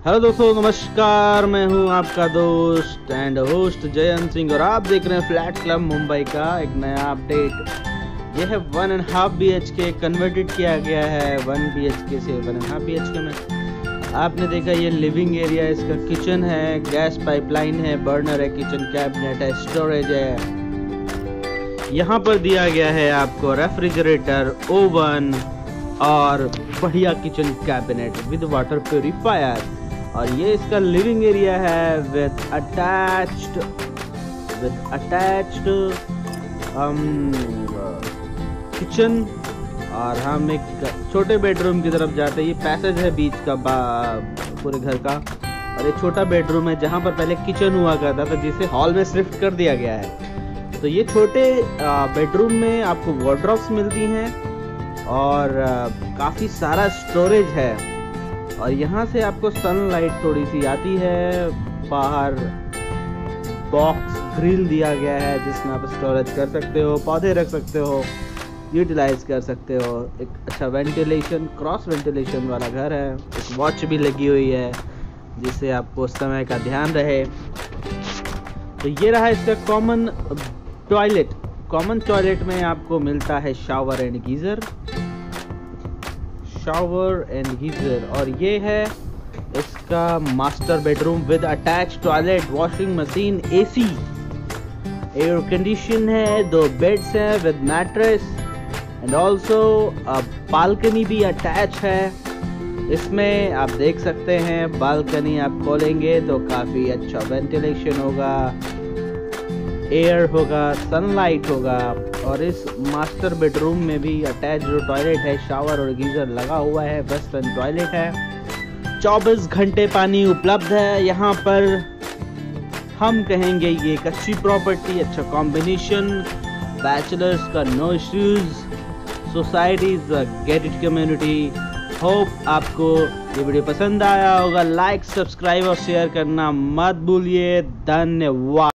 Hello दोस्तों, नमस्कार। मैं हूं आपका दोस्त एंड होस्ट जयंत सिंह और आप देख रहे हैं फ्लैट क्लब मुंबई का एक नया अपडेट। यह है 1.5 BHK कन्वर्टेड किया गया है 1 BHK से 1.5 BHK में। आपने देखा ये लिविंग एरिया, इसका किचन है, गैस पाइपलाइन है, बर्नर है, किचन कैबिनेट है, स्टोरेज है। यहाँ पर दिया गया है आपको रेफ्रिजरेटर, ओवन और बढ़िया kitchen cabinet with water purifier. और ये इसका लिविंग एरिया है विद अटैच्ड किचन। और हम एक छोटे बेडरूम की तरफ जाते हैं। ये पैसेज है बीच का पूरे घर का, और एक छोटा बेडरूम है जहाँ पर पहले किचन हुआ करता था जिसे हॉल में शिफ्ट कर दिया गया है। तो ये छोटे बेडरूम में आपको वार्डरोब्स मिलती हैं और काफ़ी सारा स्टोरेज है। और यहाँ से आपको सनलाइट थोड़ी सी आती है। बाहर बॉक्स ग्रिल दिया गया है जिसमें आप स्टोरेज कर सकते हो, पौधे रख सकते हो, यूटिलाइज कर सकते हो। एक अच्छा वेंटिलेशन, क्रॉस वेंटिलेशन वाला घर है। एक वॉच भी लगी हुई है जिससे आपको समय का ध्यान रहे। तो ये रहा इसका कॉमन टॉयलेट। कॉमन टॉयलेट में आपको मिलता है शावर एंड गीजर। और ये है इसका master bedroom with attach toilet, washing machine, AC, air condition है, 2 बेड्स हैं with mattress and also balcony भी अटैच है। इसमें आप देख सकते हैं बालकनी आप खोलेंगे तो काफ़ी अच्छा वेंटिलेशन होगा, एयर होगा, सनलाइट होगा। और इस मास्टर बेडरूम में भी अटैच जो टॉयलेट है, शावर और गीजर लगा हुआ है, वेस्टर्न टॉयलेट है। 24 घंटे पानी उपलब्ध है यहाँ पर। हम कहेंगे ये एक अच्छी प्रॉपर्टी, अच्छा कॉम्बिनेशन, बैचलर्स का no issues, societies gated community. Hope आपको ये वीडियो पसंद आया होगा। लाइक, सब्सक्राइब और शेयर करना मत भूलिए। धन्यवाद।